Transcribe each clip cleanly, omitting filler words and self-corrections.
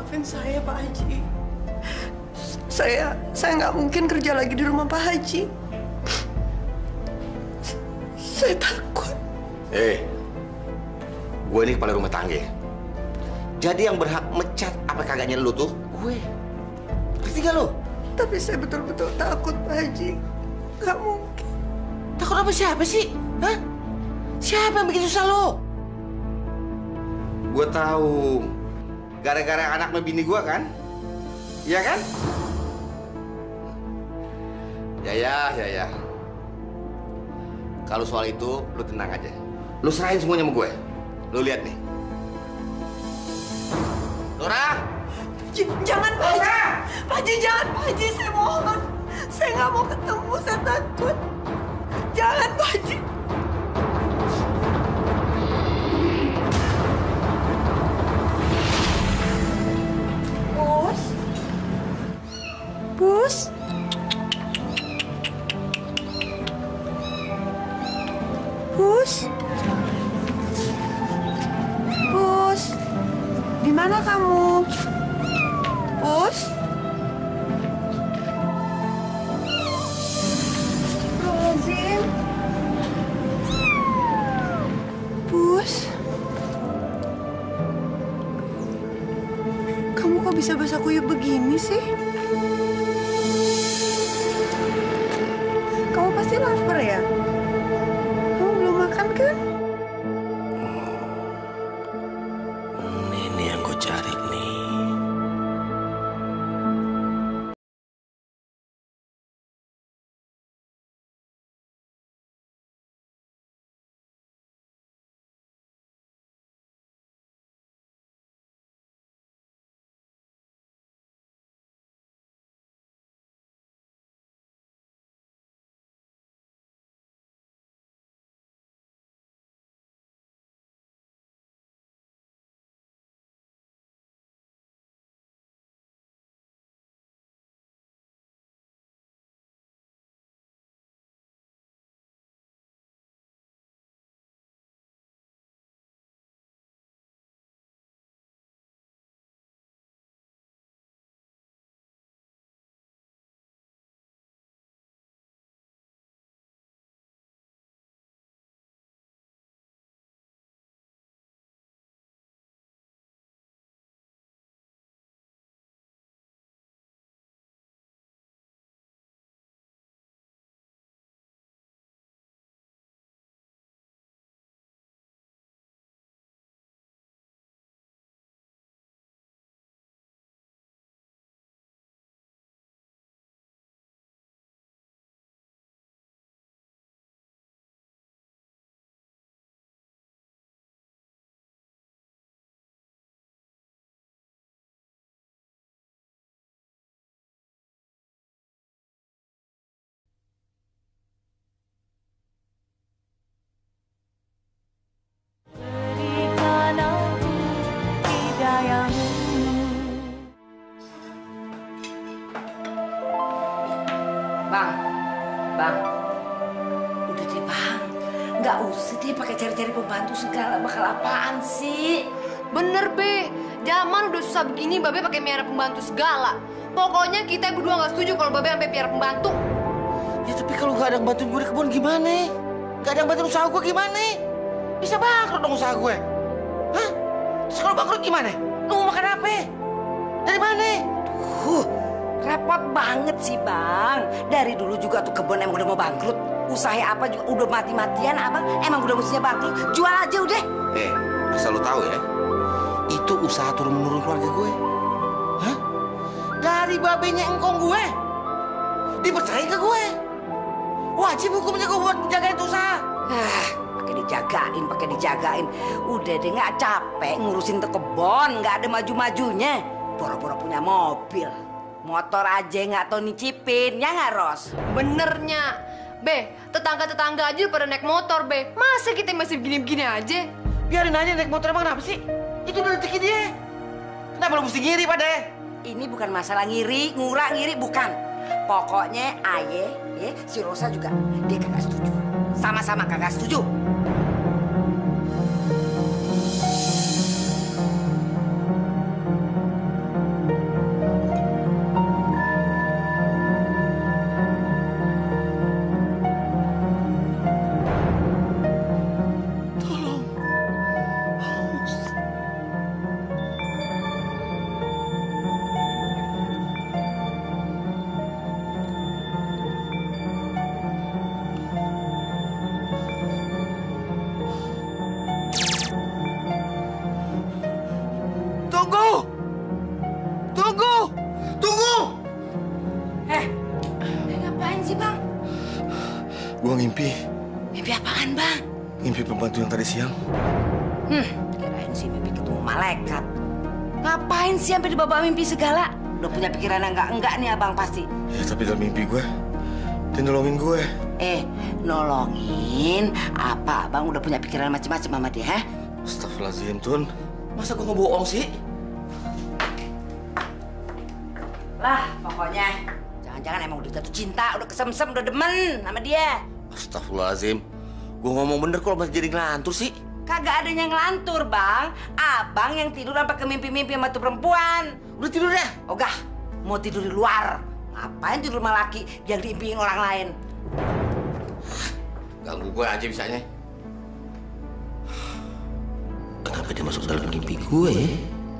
Maafin saya, Pak Haji. Saya nggak mungkin kerja lagi di rumah Pak Haji. Saya takut. Gue ini kepala rumah tangga. Jadi yang berhak mecat apa kagaknya lu tuh gue. Ngerti gak lu? Tapi saya betul-betul takut, Pak Haji. Nggak mungkin. Takut apa siapa sih? Hah? Siapa yang bikin susah lo? Gue tahu. Gara-gara anak bini gue kan? Iya kan? Ya. Kalau soal itu, lu tenang aja. Lu serahin semuanya sama gue. Lu lihat nih. Nora! Jangan, Pak Haji. Pak Haji, jangan, Pak Haji. Saya mohon. Saya nggak mau ketemu. Saya takut. Jangan, Pak Haji. Bos? Bos? Bos? Bos? Di mana kamu? Bos? Astagfirullahaladzim. Bos? Kamu kok bisa basah kuyup begini sih? Kamu pasti lapar ya? Kamu belum makan kan? Ini yang gue cari nih. Bang, udah deh bang, nggak usah deh pakai cari-cari pembantu segala, bakal apaan sih? Bener be, zaman udah susah begini Babe pakai miara pembantu segala. Pokoknya kita berdua nggak setuju kalau Babe sampai piara pembantu. Ya tapi kalau nggak ada yang bantuin gue di kebun gimana? Nggak ada yang bantuin usaha gue gimana? Bisa bangkrut dong usaha gue. Hah? Terus kalau bangkrut gimana? Lu mau makan apa? Dari mana? Repot banget sih bang. Dari dulu juga tuh kebun emang udah mau bangkrut. Usaha apa juga udah mati-matian abang. Emang udah mestinya bangkrut. Jual aja udah. Asal lu tahu ya, itu usaha turun-menurun keluarga gue. Hah? Dari babenya engkong gue. Dipercaya ke gue. Wajib hukumnya gue buat jagain usaha. Pakai dijagain. Udah deh nggak capek ngurusin tuh kebon, nggak ada maju-majunya. Boro-boro punya mobil. Motor aja nggak tau nyicipin, ya nggak Ros? Benernya, Be, tetangga-tetangga aja pada naik motor, Be. Masa kita masih begini-begini aja? Biarin aja naik motor, emang kenapa sih? Itu udah rezeki dia. Kenapa lu mesti ngiri, Pak Deh? Ini bukan masalah ngiri, ngurang ngiri, bukan. Pokoknya Aye, si Rosa juga, dia kagak setuju. Sama-sama kagak setuju. Tunggu! Tunggu! Tunggu! Ngapain sih, Bang? Gua ngimpi. Mimpi apaan, Bang? Ngimpi pembantu yang tadi siang. Kirain sih mimpi ketemu malaikat. Ngapain sih sampai dibawa mimpi segala? Udah punya pikiran yang enggak nih abang pasti. Ya, tapi dalam mimpi gue, dia nolongin gue. Nolongin? Apa abang udah punya pikiran macam-macam sama dia, ha? Astagfirullahaladzim, Tun. Masa gue ngebohong sih? Lah, pokoknya jangan-jangan emang udah jatuh cinta, udah kesemsem, udah demen sama dia. Astagfirullahaladzim. Gue ngomong bener kalau masih jadi ngelantur sih. Kagak ada yang ngelantur, Bang. Abang yang tidur sampai ke mimpi-mimpi sama tuh perempuan. Udah tidur ya? Ogah, mau tidur di luar. Ngapain tidur sama laki yang diimpiin orang lain? Ganggu gue aja bisanya. Kenapa dia masuk dalam mimpi gue ya?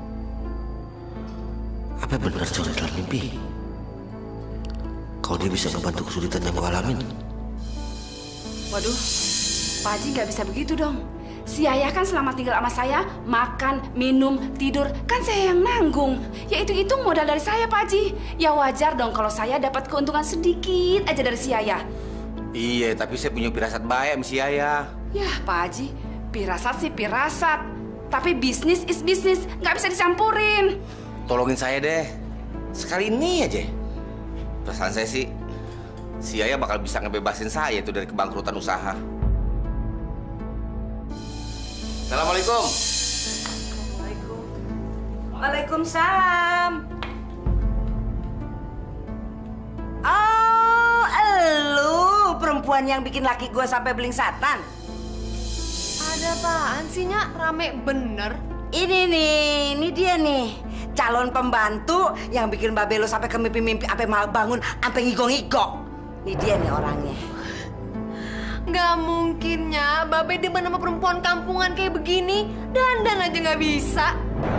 Apa benar jauh dalam mimpi? Kalau dia bisa membantu kesulitan yang gue alamin. Waduh, Pak Haji nggak bisa begitu dong. Si Ayah kan selama tinggal sama saya, makan, minum, tidur, kan saya yang nanggung. Ya itu modal dari saya, Pak Haji. Ya wajar dong kalau saya dapat keuntungan sedikit aja dari si Ayah. Iya, tapi saya punya firasat baik sama si Ayah. Ya, Pak Haji, firasat sih firasat. Tapi bisnis is bisnis, nggak bisa dicampurin. Tolongin saya deh. Sekali ini aja. Perasaan saya sih, si Ayah bakal bisa ngebebasin saya itu dari kebangkrutan usaha. Assalamualaikum. Waalaikumsalam. Oh, elu perempuan yang bikin laki gue sampai beling satan. Ada apaan sih, Nyak? Rame bener. Ini dia nih. Calon pembantu yang bikin Mbak Belo sampai ke mimpi-mimpi, sampai mau bangun, sampai ngigong-ngigong. Ini dia nih orangnya. Nggak mungkinnya Babe demen sama perempuan kampungan kayak begini. Dandan aja nggak bisa.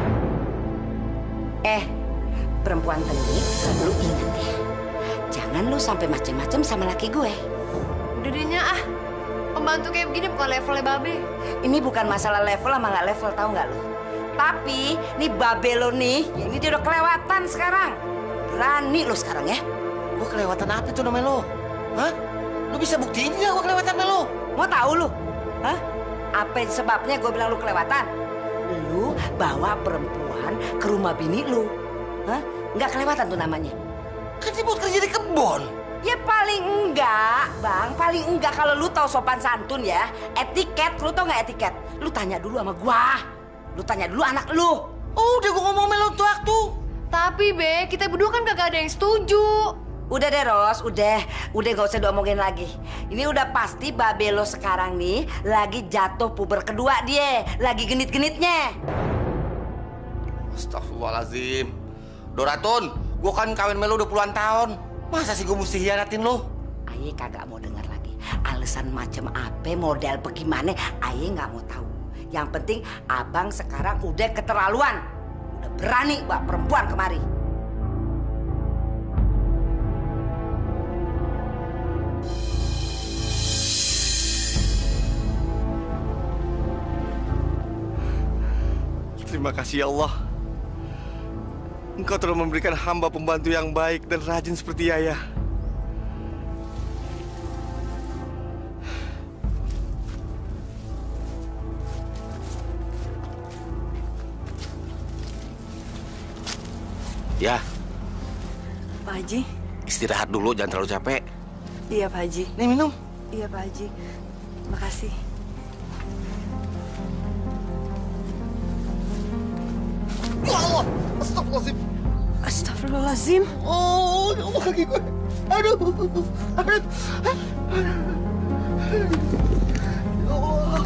Perempuan tenik, lu ingat ya. Jangan lu sampai macem-macem sama laki gue. Udah deh, Nyak, ah. Pembantu kayak begini bukan levelnya Babe. Ini bukan masalah level sama nggak level, tahu nggak lu? Tapi nih Babe lo nih, ini dia udah kelewatan sekarang. Berani lu sekarang ya. Gue kelewatan apa tuh namanya lo? Hah? Lu bisa buktiin nggak gue kelewatan sama lo? Mau tahu lu? Hah? Apa sebabnya gue bilang lu kelewatan? Lu bawa perempuan ke rumah bini lu. Hah? Nggak kelewatan tuh namanya. Kan dia buat kerja di kebon. Ya paling enggak, Bang. Paling enggak kalau lu tahu sopan santun ya. Etiket, lu tau nggak etiket? Lu tanya dulu sama gua. Lu tanya dulu anak lu. Oh, udah gue ngomong sama lo tuh waktu. Tapi, Be, kita berdua kan kagak ada yang setuju. Udah deh, Ros. Udah gak usah diomongin lagi. Ini udah pasti Babe lo sekarang nih lagi jatuh puber kedua dia. Lagi genit-genitnya. Astagfirullahaladzim. Doratun, gue kan kawin sama lo udah puluhan tahun. Masa sih gue mesti hianatin lo? Aye kagak mau dengar lagi. Alasan macam apa, model bagaimana, Aye nggak mau tahu. Yang penting abang sekarang udah keterlaluan. Udah berani bawa perempuan kemari. Terima kasih ya Allah. Engkau telah memberikan hamba pembantu yang baik dan rajin seperti Ayah. Ya, Pak Haji. istirahat dulu, jangan terlalu capek. Iya, Pak Haji. Nih minum. Iya, Pak Haji. Makasih. Ya Allah, astagfirullahaladzim. Astagfirullahaladzim. Oh, ya Allah kaki gue. Aduh, aduh. Ya Allah.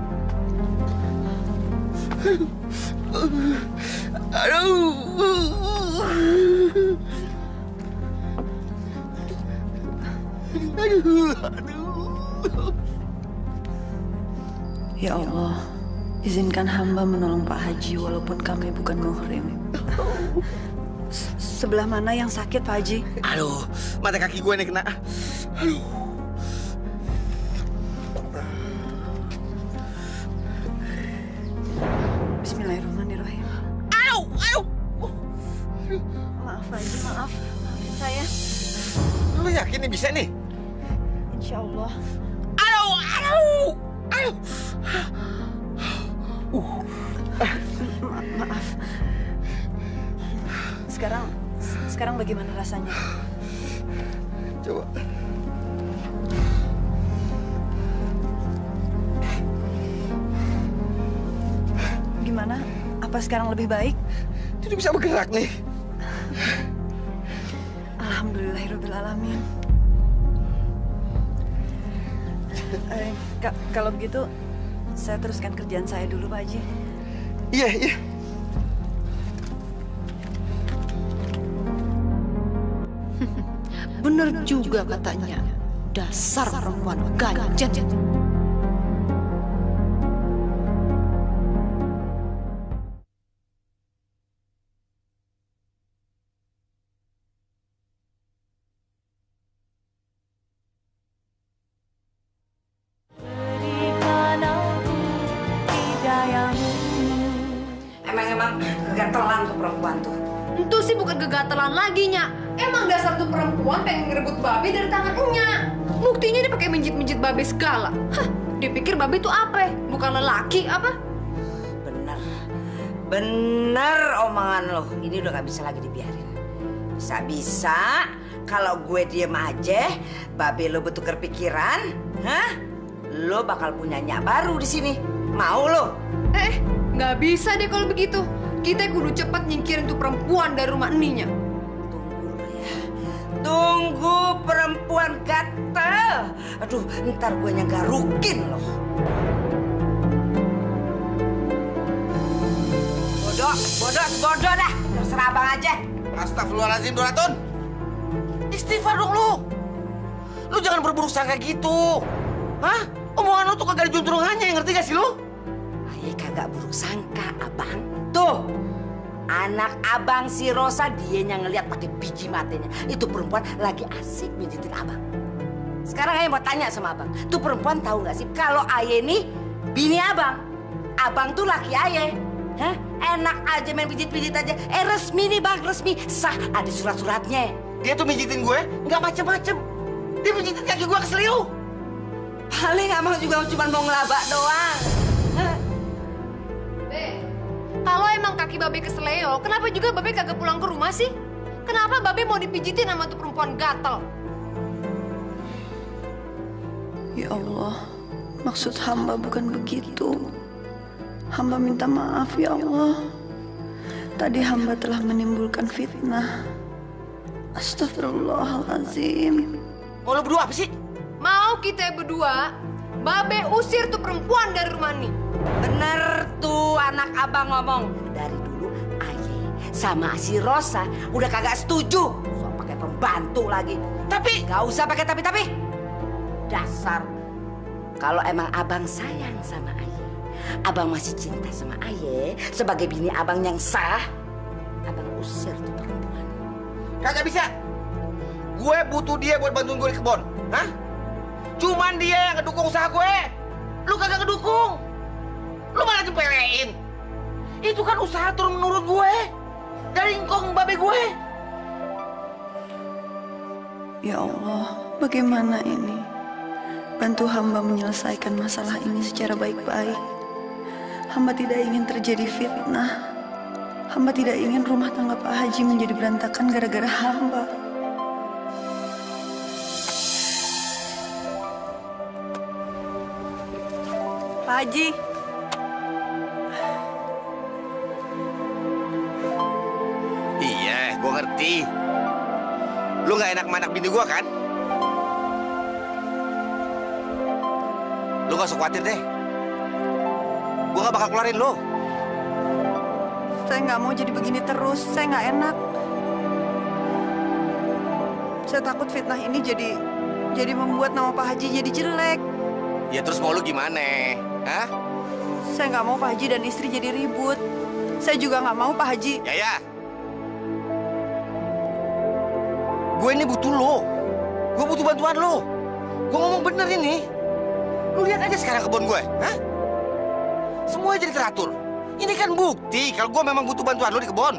Ya Allah, izinkan hamba menolong Pak Haji walaupun kami bukan muhrim. Sebelah mana yang sakit, Pak Haji? Aduh, mata kaki gue nih kena. Aduh. Bismillahirrahmanirrahim. Au! aduh. Maaf Haji, maaf. Maafin saya. Lu yakin nih bisa nih? Insya Allah. Aduh, aduh, aduh. Maaf. Sekarang bagaimana rasanya? Coba. Gimana? Apa sekarang lebih baik? Tidak bisa bergerak nih. Alhamdulillahirrahmanirrahim. Kalau begitu, saya teruskan kerjaan saya dulu, Pak Haji. Iya, iya. Bener juga katanya. Dasar perempuan ganjen. Emang kegatelan tuh perempuan tuh. Itu sih bukan kegatelan lagi, Nya. Emang dasar tuh perempuan pengen ngerebut Babe dari tangan Nya. Buktinya dia pakai minjit-minjit Babe segala. Hah, dia pikir Babe itu apa? Bukan lelaki apa? Bener omongan lo. Ini udah gak bisa lagi dibiarin. Bisa-bisa kalau gue diem aja, Babe lo bertukar pikiran, lo bakal punya nyak baru di sini. Mau lo? Nggak bisa deh kalau begitu. Kita kudu cepat nyingkirin tuh perempuan dari rumah eninya. Tunggu lo ya. Tunggu perempuan gatel. Aduh, ntar gue garukin lo. Bodoh dah. Terserah abang aja. Astagfirullahaladzim, Doratun. Istighfar dong lu. Lu jangan berburuk sangka gitu. Hah? Omongan lu tuh kagak ada juntrungannya, ngerti gak sih lu? Ayah kagak buruk sangka, abang. Tuh, anak abang si Rosa dia yang ngeliat pakai biji matanya. Itu perempuan lagi asik mijitin abang. Sekarang ayah mau tanya sama abang. Tuh perempuan tahu nggak sih kalau ayah ini bini abang? Abang tuh laki ayah. Hah? Enak aja main pijit-pijit aja. Resmi nih bang, resmi. Sah, ada surat-suratnya. Dia tuh mijitin gue nggak macem-macem. Dia mijitin kaki gue keseliu. Paling abang juga cuma mau ngelabak doang. Kalau emang kaki Babe keseleo, kenapa juga Babe kagak pulang ke rumah sih? Kenapa Babe mau dipijitin sama tuh perempuan gatel? Ya Allah, maksud hamba bukan begitu. Hamba minta maaf ya Allah. Tadi hamba telah menimbulkan fitnah. Astagfirullahaladzim. Mau lu berdua apa sih? Mau kita berdua, Babe usir tuh perempuan dari rumah ini. Bener tuh anak abang ngomong. Dari dulu ayah sama si Rosa udah kagak setuju soal pakai pembantu lagi. Tapi gak usah pakai tapi. Dasar. Kalau emang abang sayang sama ayah, abang masih cinta sama ayah sebagai bini abang yang sah, abang usir tuh perempuan. Kagak bisa. Gue butuh dia buat bantuin gue di kebon. Hah? Cuman dia yang ngedukung usaha gue. Lu kagak ngedukung. Lu malah nyepelein. Itu kan usaha turun-menurun gue. Dari engkong babe gue. Ya Allah, bagaimana ini? Bantu hamba menyelesaikan masalah ini secara baik-baik. Hamba tidak ingin terjadi fitnah. Hamba tidak ingin rumah tangga Pak Haji menjadi berantakan gara-gara hamba. Pak Haji. Iya, gue ngerti. Lu gak enak sama anak bini gue kan? Lu gak usah khawatir deh. Gue gak bakal keluarin lu. Saya nggak mau jadi begini terus. Saya nggak enak. Saya takut fitnah ini jadi membuat nama Pak Haji jadi jelek. Ya terus mau lu gimana? Hah? Saya nggak mau Pak Haji dan istri jadi ribut. Saya juga nggak mau Pak Haji. Ya. Gue ini butuh lo. Gue butuh bantuan lo. Gue ngomong bener ini. Lu lihat aja sekarang kebun gue. Hah? Semua jadi teratur. Ini kan bukti kalau gue memang butuh bantuan lo di kebun.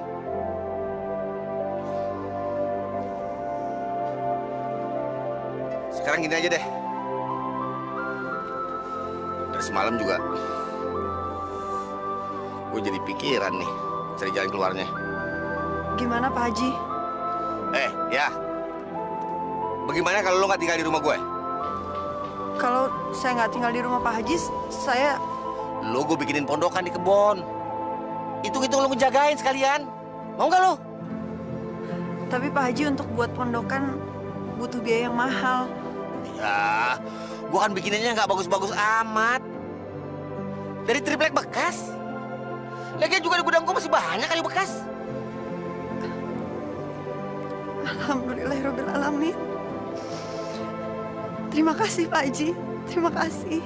Sekarang gini aja deh. Dari semalam juga gue jadi pikiran nih cari jalan keluarnya. Gimana Pak Haji? Ya. Bagaimana kalau lo nggak tinggal di rumah gue? Kalau saya nggak tinggal di rumah Pak Haji, saya... Lo gue bikinin pondokan di kebun. Hitung-hitung lo ngejagain sekalian. Mau nggak lo? Tapi Pak Haji untuk buat pondokan butuh biaya yang mahal. Ya, gue kan bikininnya nggak bagus-bagus amat. Dari triplek bekas. Lagian juga di gudang gue masih banyak kayu bekas. Alhamdulillahirrahmanirrahim. Terima kasih Pak Haji. Terima kasih.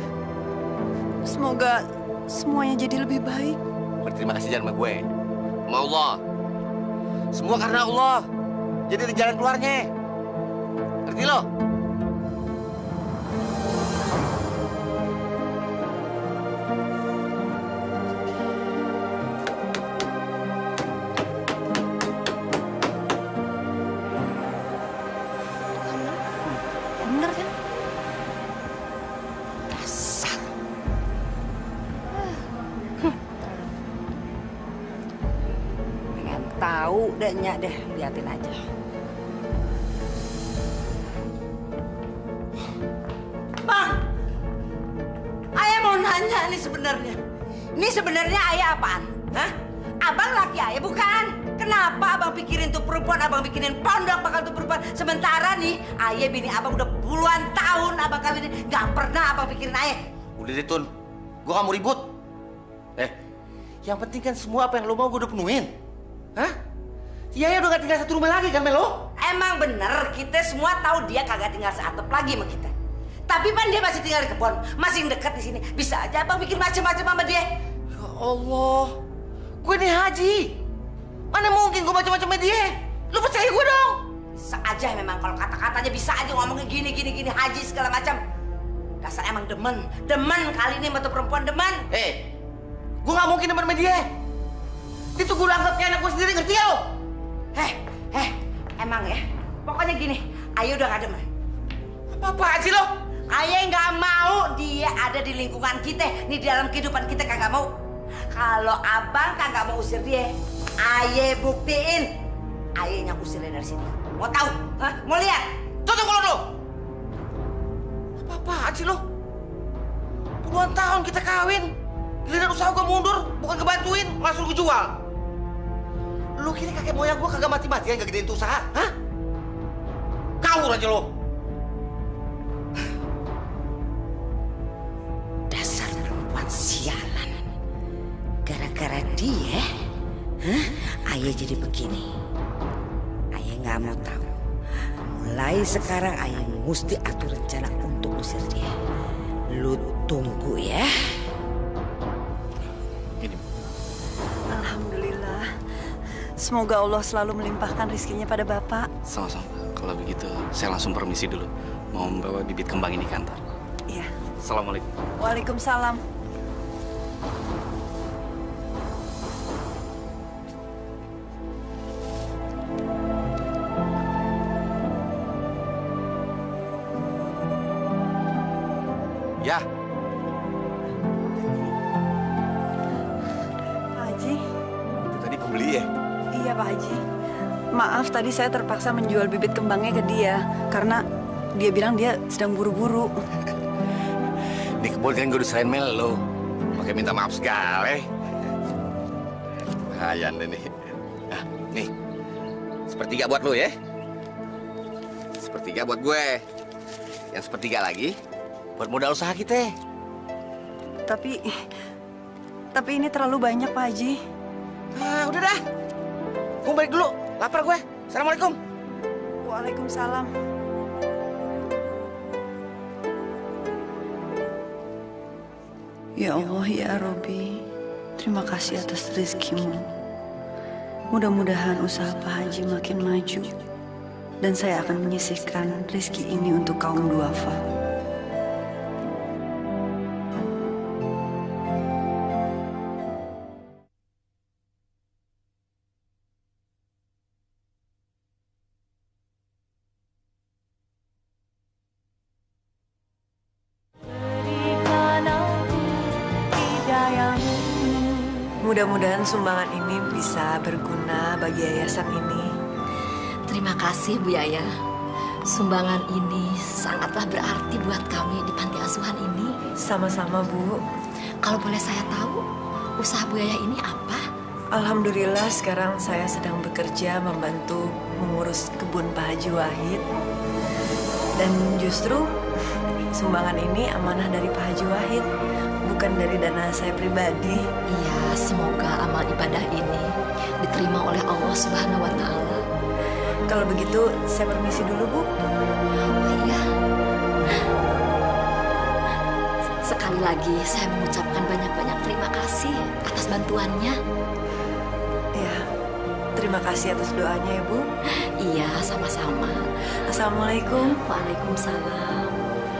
Semoga semuanya jadi lebih baik. Berterima kasih jangan sama gue. Sama Allah. Semua karena Allah. Jadi ada jalan keluarnya. Ngerti lo? Bener kan? Dasar. Pengen tahu deh, Nyak deh. Liatin aja. Bang, ayah mau nanya nih sebenarnya. Ini sebenarnya ayah apaan? Hah? Abang laki ayah bukan? Kenapa abang pikirin tuh perempuan, abang bikinin pondok bakal tuh perempuan. Sementara nih, ayah bini abang udah puluhan tahun abang kawinin. Gak pernah abang pikirin ayah. Udah deh, Tun. Gue gak mau ribut. Yang penting kan semua apa yang lo mau gue udah penuhin. Hah? Ya udah gak tinggal satu rumah lagi kan, Melo? Emang bener, kita semua tahu dia kagak tinggal seatap lagi sama kita. Tapi pan dia masih tinggal di kebun, masih dekat di sini. Bisa aja abang bikin macam-macam sama dia. Ya Allah. Gue nih Haji. Mana mungkin gue macam-macam sama dia? Lu percaya gue dong? Bisa aja memang kalau kata-katanya bisa aja ngomongnya gini Haji segala macam. Dasar emang demen kali ini sama tuh perempuan demen. Gue gak mungkin demen sama dia. Itu gue anggapnya anak gue sendiri, ngerti ya lo? Emang ya. Pokoknya gini, Ayo udah gak demen. Apa-apaan sih lo? Ayah nggak mau dia ada di lingkungan kita, nih di dalam kehidupan kita kagak mau. Kalau abang kagak mau usir dia, ayah buktiin, ayah yang usirnya dari sini. Mau tahu? Hah? Mau lihat? Tutup mulut lo! Apa-apaan sih lo? Puluhan tahun kita kawin, giliran usaha gue mundur, bukan kebantuin, langsung gue jual. Lo kira kakek moyang gue kagak mati-matian gak gedein tuh usaha? Hah? Kawur aja lo! Sialan. Gara-gara dia, ayah jadi begini. Ayah nggak mau tahu. Mulai sekarang ayah mesti atur rencana untuk usir dia. Lu tunggu ya. Ini. Alhamdulillah. Semoga Allah selalu melimpahkan rezekinya pada Bapak. Sama-sama. Kalau begitu, saya langsung permisi dulu. Mau membawa bibit kembang ini ke kantor. Iya. Assalamualaikum. Waalaikumsalam. Ya. Pak Haji. Itu tadi pembeli ya? Iya Pak Haji. Maaf tadi saya terpaksa menjual bibit kembangnya ke dia. Karena dia bilang dia sedang buru-buru. Di kebun kan gue diserahin Mel lo. Pakai minta maaf segala. Bahaya deh nih. Nah, nih. Sepertiga buat lo ya. Sepertiga buat gue. Yang sepertiga lagi buat modal usaha kita. Tapi ini terlalu banyak Pak Haji. Ah, udah dah. Gue balik dulu. Lapar gue. Assalamualaikum. Waalaikumsalam. Ya Allah, ya Robi, terima kasih atas rezekimu. Mudah-mudahan usaha Pak Haji makin maju. Dan saya akan menyisihkan rezeki ini untuk kaum duafa. Mudah-mudahan sumbangan ini bisa berguna bagi yayasan ini. Terima kasih Bu Yaya. Sumbangan ini sangatlah berarti buat kami di panti asuhan ini. Sama-sama, Bu. Kalau boleh saya tahu, usaha Bu Yaya ini apa? Alhamdulillah sekarang saya sedang bekerja membantu mengurus kebun Pak Haji Wahid. Dan justru sumbangan ini amanah dari Pak Haji Wahid, bukan dari dana saya pribadi. Iya, semoga amal ibadah ini diterima oleh Allah Subhanahu wa Ta'ala. Kalau begitu, saya permisi dulu, Bu. Oh iya. Sekali lagi saya mengucapkan banyak-banyak terima kasih atas bantuannya. Ya, terima kasih atas doanya ya, Bu. Iya, sama-sama. Assalamualaikum. Waalaikumsalam.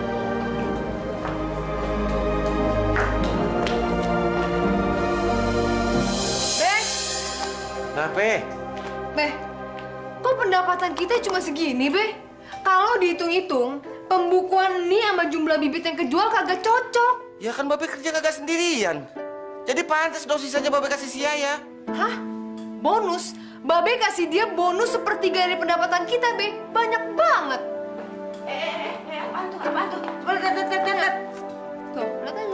Be. Beh, kok pendapatan kita cuma segini, Beh? Kalau dihitung-hitung, pembukuan ini sama jumlah bibit yang kejual kagak cocok. Ya kan Babe kerja kagak sendirian. Jadi pantas dong sisanya Babe kasih si Yaya. Hah? Bonus? Babe kasih dia bonus sepertiga dari pendapatan kita, Be. Banyak banget. Apaan tuh? Coba lihat. Tuh, lihat aja.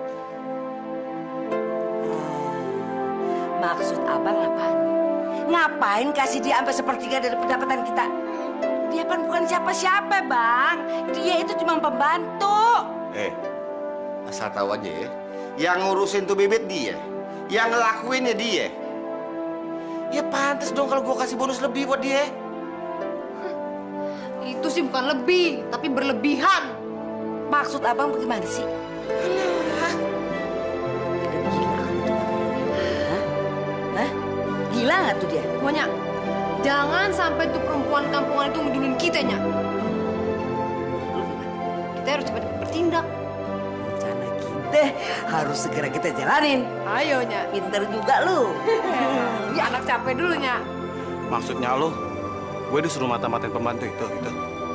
Maksud abang apaan? Ngapain kasih dia sampai sepertiga dari pendapatan kita? Dia kan bukan siapa-siapa, Bang. Dia itu cuma pembantu. Asal tahu aja ya. Yang ngurusin tuh bibit dia. Yang ngelakuinnya dia. Ya pantas dong kalau gua kasih bonus lebih buat dia. Itu sih bukan lebih, tapi berlebihan. Maksud abang bagaimana sih? Gila nggak tuh dia? Pokoknya, jangan sampai tuh perempuan kampungan itu ngeduluin kita, Nya. Kita harus cepat bertindak. Rencana kita harus segera kita jalanin. Ayo, Nya. Pinter juga lu. Ya, anak capek dulu, Nya. Maksudnya lo, gue disuruh mata-matain pembantu itu gitu.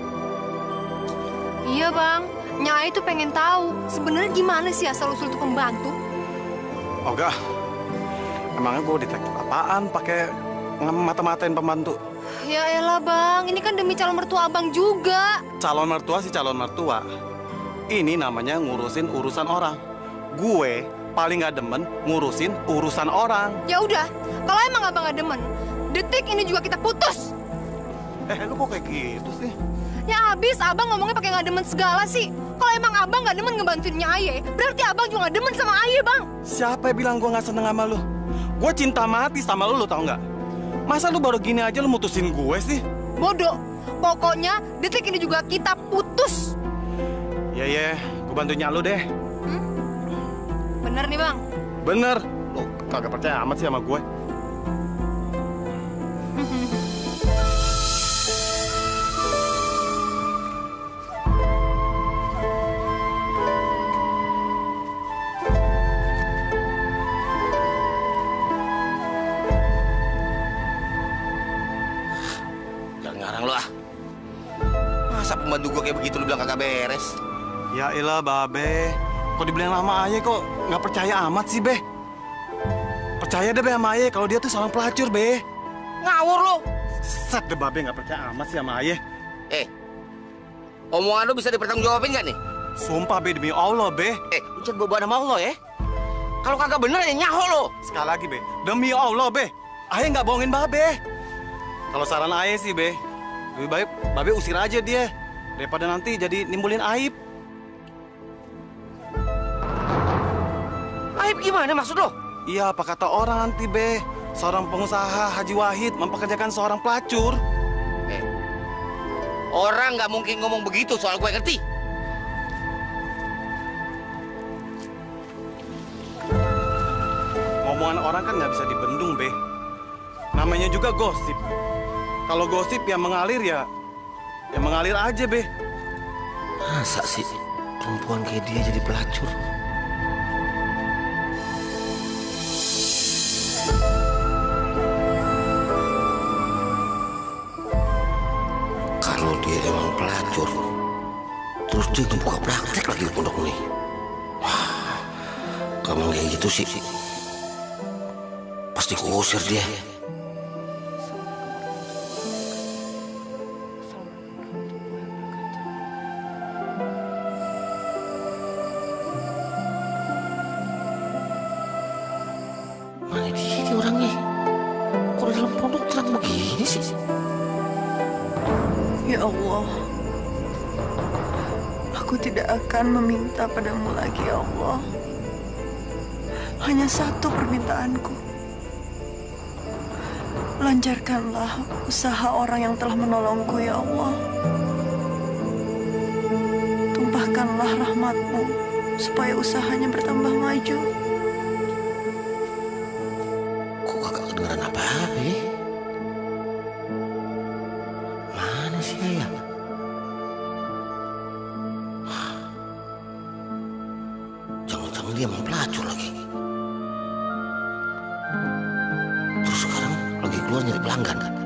Iya, Bang. Nya itu pengen tahu sebenarnya gimana sih asal-usul tuh pembantu. Oh enggak. Emangnya gue detektif apaan pakai mata-matain pembantu? Ya elah, Bang. Ini kan demi calon mertua Abang juga. Calon mertua sih calon mertua. Ini namanya ngurusin urusan orang. Gue paling gak demen ngurusin urusan orang. Ya udah, kalau emang Abang gak demen, detik ini juga kita putus. Lu kok kayak gitu sih? Ya habis Abang ngomongnya pakai gak demen segala sih. Kalau emang Abang gak demen ngebantuinnya Aye, berarti Abang juga gak demen sama Aye, Bang. Siapa yang bilang gue gak seneng sama lu? Gue cinta mati sama lu tau nggak? Masa lu baru gini aja lu mutusin gue sih? Bodoh. Pokoknya detik ini juga kita putus. Ya, gue bantuin lu deh. Bener nih, Bang? Bener. Lu kagak percaya amat sih sama gue. Masa pembantu gue kayak begitu lu bilang kagak beres? Ya elah, Babe. Kok dibilang sama Aye kok nggak percaya amat sih, Be? Percaya deh, Be, sama Aye kalau dia tuh seorang pelacur, Be. Ngawur lu. Set deh, Babe, nggak percaya amat sih sama Aye. Omongan lu bisa dipertanggungjawabin nggak nih? Sumpah, Be, demi Allah, Be. Lu jangan beban sama Allah ya. Kalau kagak bener ya nyaho lu. Sekali lagi, Be. Demi Allah, Be. Aye nggak bohongin Babe. Kalau saran Aye sih, Be, lebih baik Babe usir aja dia. Daripada nanti jadi nimbulin aib. Aib gimana maksud lo? Iya, apa kata orang nanti, Be? Seorang pengusaha Haji Wahid mempekerjakan seorang pelacur. Orang nggak mungkin ngomong begitu soal gue ngerti. Ngomongan orang kan nggak bisa dibendung, Be. Namanya juga gosip. Kalau gosip yang mengalir ya mengalir aja, Be. Masa sih perempuan kayak dia jadi pelacur? Kalau dia emang pelacur, terus dia ngebuka praktek lagi di pondok ini. Wah, kamu kayak gitu sih. Pasti kuusir dia. Mana dia orangnya? Kok di dalam pondok terang begini sih? Ya Allah, aku tidak akan meminta padamu lagi ya Allah. Hanya satu permintaanku. Lancarkanlah usaha orang yang telah menolongku ya Allah. Tumpahkanlah rahmat-Mu supaya usahanya bertambah maju. Kok kagak kedengeran apa-apa ya? Mana sih Ayah? Jangan-jangan dia mau pelacur lagi. Terus sekarang lagi keluar nyari pelanggan kan?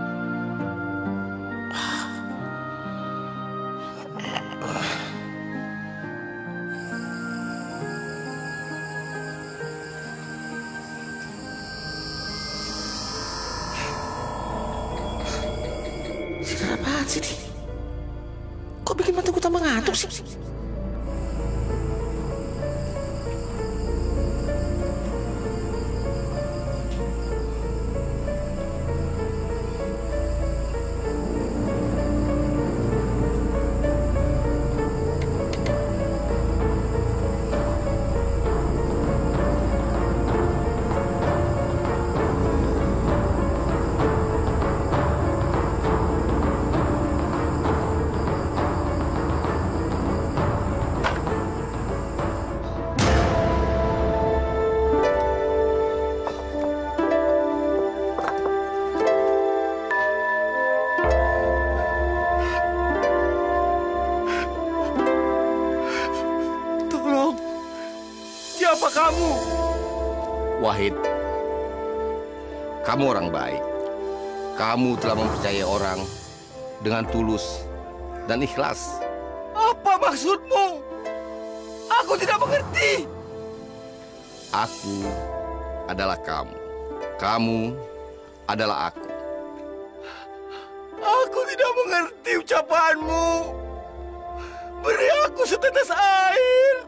Sinar apaan sih dia? Kok bikin mataku tambah ngantuk sih? Siapa kamu? Wahid, kamu orang baik. Kamu telah mempercayai orang dengan tulus dan ikhlas. Apa maksudmu? Aku tidak mengerti. Aku adalah kamu. Kamu adalah aku. Aku tidak mengerti ucapanmu. Beri aku setetes air.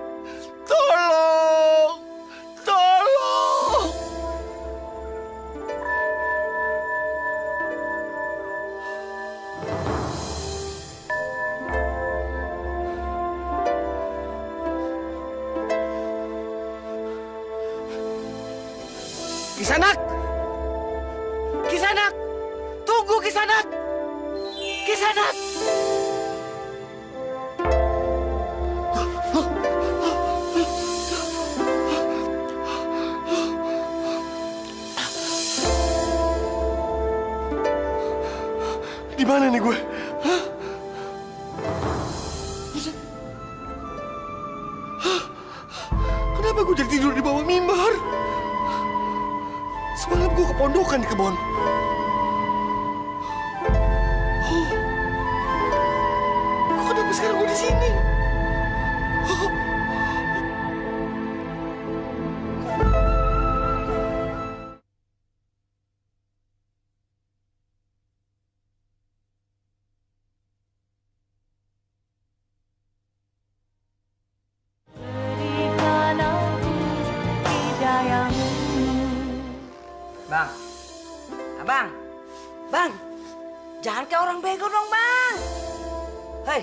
Tolong! Tolong! Kisanak! Kisanak! Tunggu Kisanak! Kisanak! Di mana nih gue? Hah? Kenapa gue jadi tidur di bawah mimbar? Semalam gue kepondokan di kebun. Kok kenapa sekarang gue di sini? Bang, abang, bang, jangan kayak orang bego dong bang. Hei,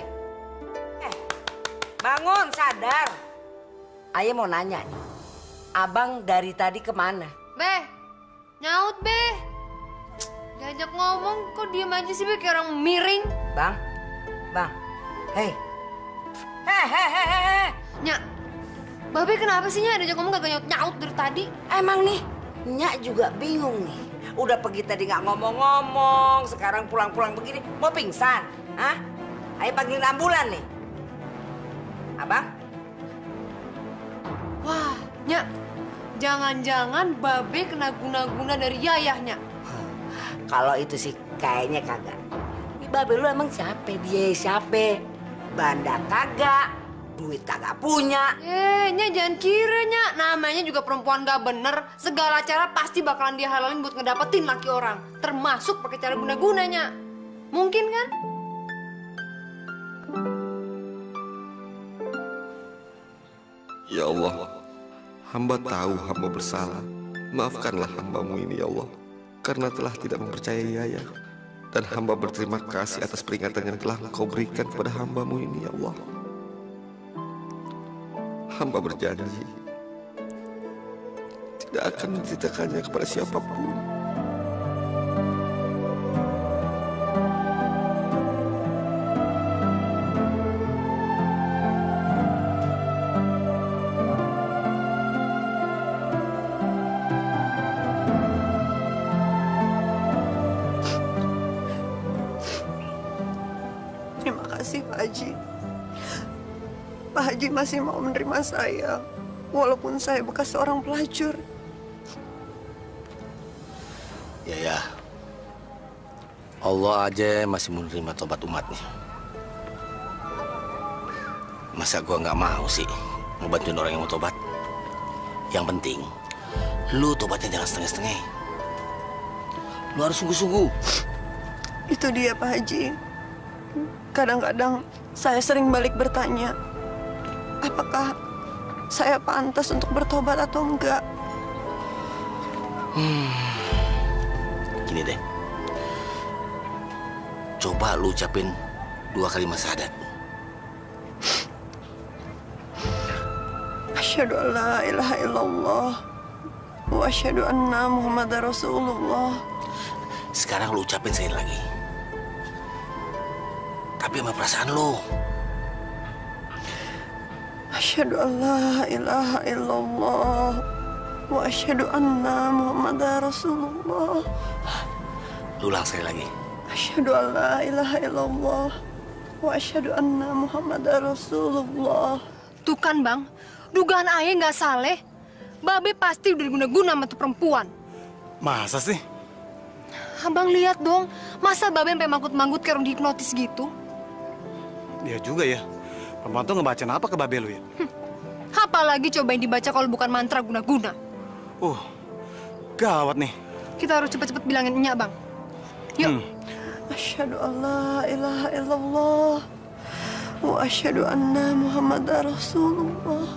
bangun sadar. Ayah mau nanya nih, abang dari tadi kemana? Be, nyaut be. Diajak ngomong kok diem aja sih be kayak orang miring. Bang, hei, hei. Nyak, Babe kenapa sih Nyak diajak ngomong kagak nyaut-nyaut dari tadi? Emang nih, Nyak juga bingung nih. Udah pergi tadi nggak ngomong-ngomong, sekarang pulang-pulang begini, mau pingsan? Hah? Ayo panggilin ambulan nih. Abang? Wah, Nyak, jangan-jangan Babe kena guna-guna dari Yayahnya. Kalau itu sih kayaknya kagak. Ini Babe lu emang siapa? Dia siapa? Banda kagak. duit kagak punya. Nya jangan kira, Nya. Namanya juga perempuan gak bener. Segala cara pasti bakalan dia halalin buat ngedapetin laki orang. Termasuk pakai cara guna-gunanya. Mungkin kan? Ya Allah, hamba tahu hamba bersalah. Maafkanlah hambamu ini ya Allah, karena telah tidak mempercayai Yaya. Dan hamba berterima kasih atas peringatan yang telah Engkau berikan kepada hambamu ini ya Allah. Hamba berjanji tidak akan menceritakannya kepada siapapun. Terima kasih Pak Haji. Pak Haji masih mau menerima saya, walaupun saya bekas seorang pelacur. Ya, Allah aja masih menerima tobat umatnya. Masa gua nggak mau sih ngebantuin orang yang mau tobat? Yang penting, lu tobatnya jangan setengah-setengah. Lu harus sungguh-sungguh. Itu dia Pak Haji. Kadang-kadang saya sering balik bertanya, apakah saya pantas untuk bertobat atau enggak? Gini deh, coba lu ucapin 2 kalimat syahadat. Asyhadu an la ilaha illallah wa asyhadu anna Muhammadar Rasulullah. Sekarang lu ucapin sekali lagi, tapi sama perasaan lu. Asyhadu an la ilaha illallah wa asyhadu anna Muhammadar Rasulullah. Lu ulang sekali lagi. Asyhadu an la ilaha illallah wa asyhadu anna Muhammadar Rasulullah. Tuh kan, Bang. Dugaan ayah nggak saleh. Babe pasti udah diguna-guna sama tuh perempuan. Masa sih? Abang lihat dong, masa Babe sampai manggut-manggut kayak orang dihipnotis gitu? Iya juga ya. Perempuan tuh ngebacain apa ke babe lu ya? Apalagi cobain dibaca kalau bukan mantra guna-guna. Gawat nih. Kita harus cepet-cepet bilangin Nya, Bang. Yuk. Asyhadu an la ilaha illallah wa asyhadu anna Muhammadar Rasulullah.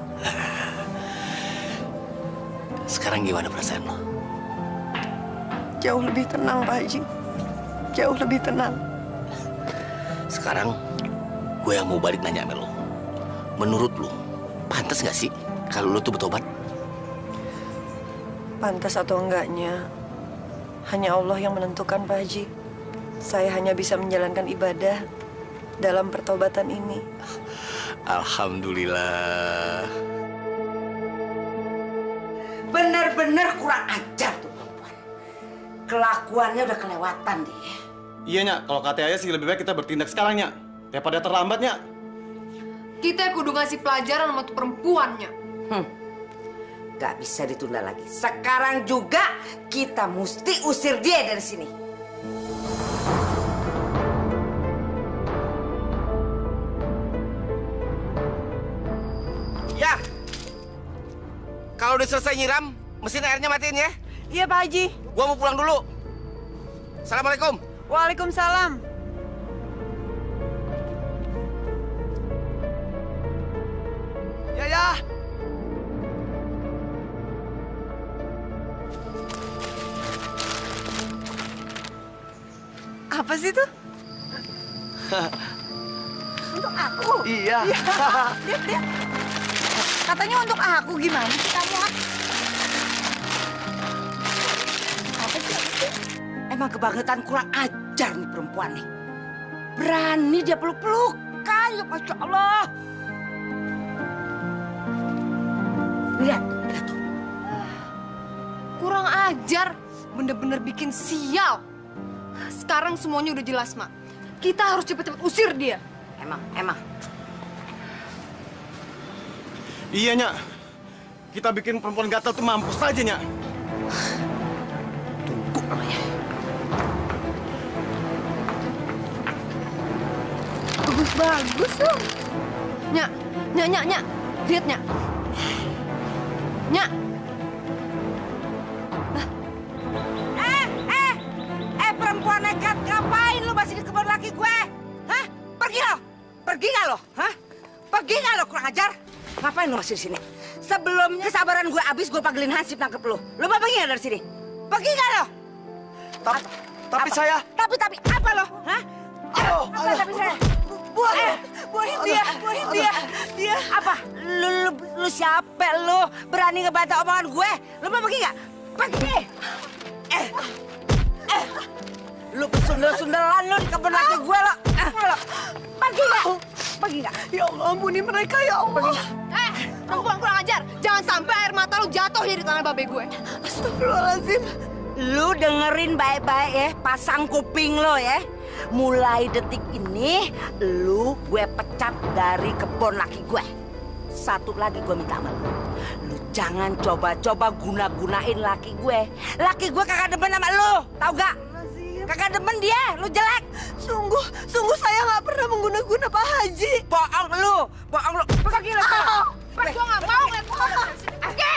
Sekarang gimana perasaan lo? Jauh lebih tenang, Pak Haji. Jauh lebih tenang. Sekarang gue yang mau balik nanya sama lo. Menurut lo, pantas nggak sih kalau lo tuh bertobat? Pantas atau enggaknya, hanya Allah yang menentukan, Pak Haji. Saya hanya bisa menjalankan ibadah dalam pertobatan ini. Alhamdulillah. Bener-bener kurang ajar tuh perempuan. Kelakuannya udah kelewatan dia. Iya, Nya. Kalau kata ayah sih lebih baik kita bertindak sekarang, Nya. Daripada terlambat, Nya. Kita kudu ngasih pelajaran sama tuh perempuannya. Gak bisa ditunda lagi. Sekarang juga kita mesti usir dia dari sini. Ya. Kalau udah selesai nyiram, mesin airnya matiin ya. Iya, Pak Haji. Gua mau pulang dulu. Assalamualaikum. Waalaikumsalam. Ya. Apa sih itu? Untuk aku? Iya. Lihat. Katanya untuk aku, gimana sih kamu? Apa sih? Emang kebangetan kurang ajar nih perempuan nih. Berani dia peluk-pelukan, ya Masya Allah. Lihat tuh. Kurang ajar, bener-bener bikin sial. Sekarang semuanya udah jelas, Mak. Kita harus cepet-cepet usir dia. Emang. Iya, Nya. Kita bikin perempuan gatal tuh mampus aja, Nya. Tunggu namanya. Bagus loh. Nya, Nyak. Lihat, Nyak. Nyak. Perempuan nekat, ngapain lu masih di kebun laki gue? Hah? Pergi lo? Pergi nggak lo? Hah? Pergi nggak lo, kurang ajar? Ngapain lu masih di sini? Sebelumnya kesabaran gue habis, gue panggilin Hansip nangkep lu. Lu mau pergi nggak dari sini? Pergi nggak lo? Tapi apa? saya... Tapi apa lo? Hah? Apa tapi saya? Buahin dia. Dia. Apa? Lu siapa lu? Berani ngebantah omongan gue? Lu mau pergi nggak? Pergi! Lu kesundel-sundelan lu di kebun laki gue lo. Pergi nggak? Pergi nggak? Ya Allah, ampuni mereka ya Allah. Perempuan kurang ajar. Jangan sampai air mata lu jatuh ya di tangan babe gue. Astagfirullahaladzim. Lu dengerin baik-baik ya, pasang kuping lo ya. Mulai detik ini, lu gue pecat dari kebun laki gue. Satu lagi gue minta sama lu. Lu jangan coba-coba guna-gunain laki gue. Laki gue kagak demen sama lu, tau gak? Kagak demen dia, lu jelek. Sungguh saya nggak pernah mengguna-guna Pak Haji. Bohong lu. Pergi lu. Gue nggak mau ngeliat lu. Aski!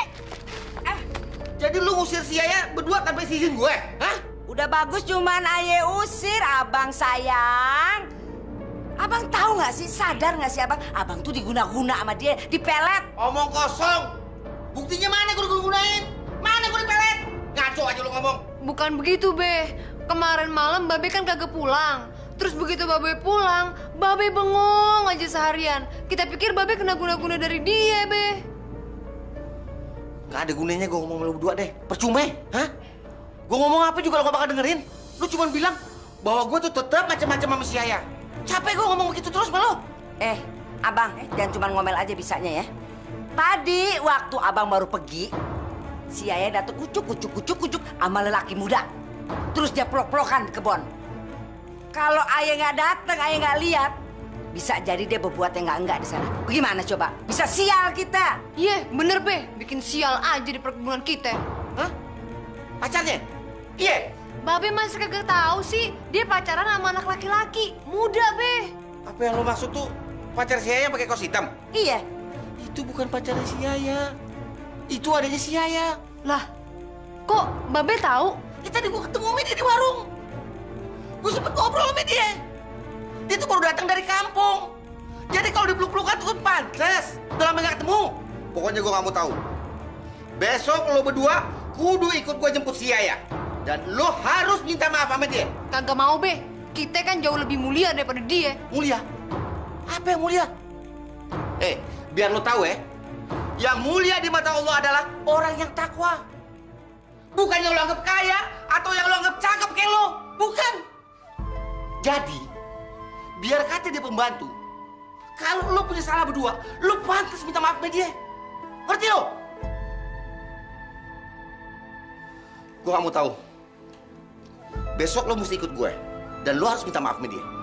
Jadi lu ngusir si Yaya berdua tanpa izin gue? Hah? Udah bagus cuman aye usir, abang sayang. Abang tahu nggak sih, sadar nggak sih abang? Abang tuh diguna-guna sama dia, dipelet. Omong kosong. Buktinya mana gue digunain? Mana gue dipelet? Ngaco aja lu ngomong. Bukan begitu, Be. Kemarin malam Babe kan kagak pulang. Terus begitu Babe pulang, Babe bengong aja seharian. Kita pikir Babe kena guna-guna dari dia, Be. Gak ada gunanya gue ngomong sama lu berdua deh. Percuma, hah? Gue ngomong apa juga lo gak bakal dengerin. Lu cuma bilang bahwa gue tuh tetap macam-macam sama si Yaya. Capek gue ngomong begitu terus sama lo. Abang, jangan cuma ngomel aja bisanya ya. Tadi waktu abang baru pergi, si Yaya datang kucuk sama lelaki muda. Terus dia pelok-pelokan di kebun. Kalau Ayah nggak datang, Ayah nggak lihat, bisa jadi dia berbuat yang nggak di sana. Bagaimana coba? Bisa sial kita. Iya, bener, Be. Bikin sial aja di perkebunan kita. Hah? Pacarnya? Iya. Babe masih kagak tahu sih, dia pacaran sama anak laki-laki. Muda, Be. Apa yang lo maksud tuh pacar si Yaya yang pakai kaos hitam? Iya. Itu bukan pacarnya si Yaya. Itu adanya si Yaya. Lah, kok Babe tahu? Ya tadi gua ketemu sama dia di warung. Gue sempet ngobrol sama dia. Dia tuh baru datang dari kampung. Jadi kalau dipeluk-pelukan tuh kan pantes. Udah lama gak ketemu. Pokoknya gue gak mau tahu. Besok lo berdua kudu ikut gue jemput si Yaya. Dan lo harus minta maaf sama dia. Kagak mau, Be. Kita kan jauh lebih mulia daripada dia. Mulia? Apa yang mulia? Biar lo tahu ya. Yang mulia di mata Allah adalah orang yang takwa. Bukan yang lo anggap kaya atau yang lo anggap cakep kayak lo. Bukan. Jadi, biar kata dia pembantu, kalau lo punya salah berdua, lo pantas minta maaf sama dia. Ngerti lo? Gue gak mau tahu. Besok lo mesti ikut gue. Dan lo harus minta maaf sama dia.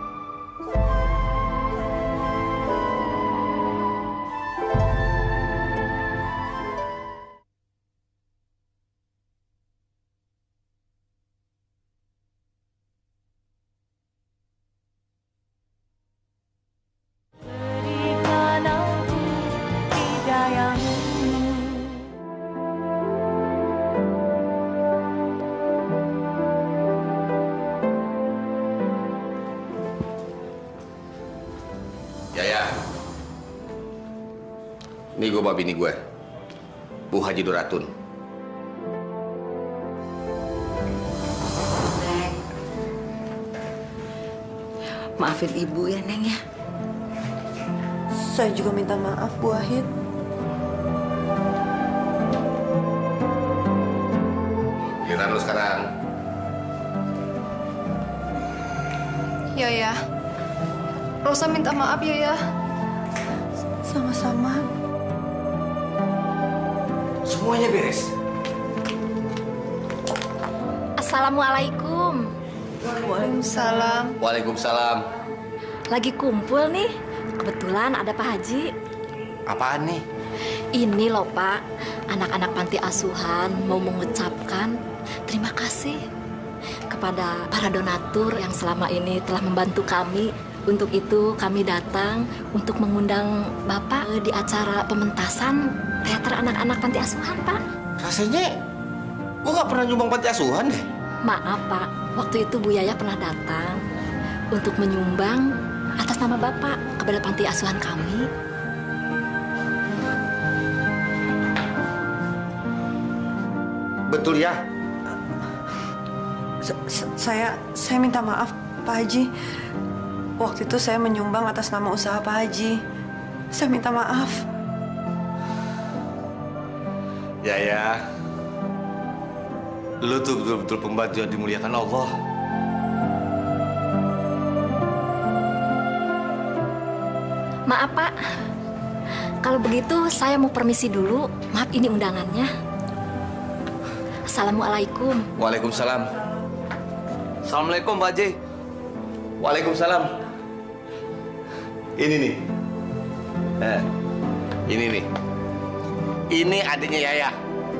Ini gue bawa bini gue, Bu Haji Duratun. Neng, maafin ibu ya, Neng ya. Saya juga minta maaf, Bu Wahid. Giliran lu sekarang. Ya. Rosa minta maaf ya. Sama-sama. Semuanya beres. Assalamualaikum. Waalaikumsalam. Waalaikumsalam. Lagi kumpul nih. Kebetulan ada Pak Haji. Apaan nih? Ini loh Pak, anak-anak panti asuhan mau mengucapkan terima kasih kepada para donatur yang selama ini telah membantu kami Untuk itu kami datang untuk mengundang Bapak di acara pementasan teater anak-anak panti asuhan, Pak. Rasanya gue gak pernah nyumbang panti asuhan deh. Maaf, Pak. Waktu itu Bu Yaya pernah datang untuk menyumbang atas nama Bapak kepada panti asuhan kami. Betul ya? Saya minta maaf, Pak Haji. Waktu itu saya menyumbang atas nama usaha Pak Haji. Saya minta maaf. Ya. Lu tuh betul-betul pembantu yang dimuliakan Allah. Maaf, Pak. Kalau begitu saya mau permisi dulu. Maaf, ini undangannya. Assalamualaikum. Waalaikumsalam. Assalamualaikum, Pak Haji. Waalaikumsalam. Ini nih. Ini nih. Ini adiknya Yaya.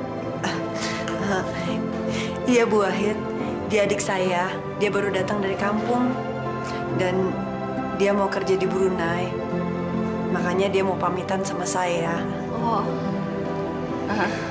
Iya, Bu Wahid. Dia adik saya. Dia baru datang dari kampung. Dan dia mau kerja di Brunei. Makanya dia mau pamitan sama saya. Oh.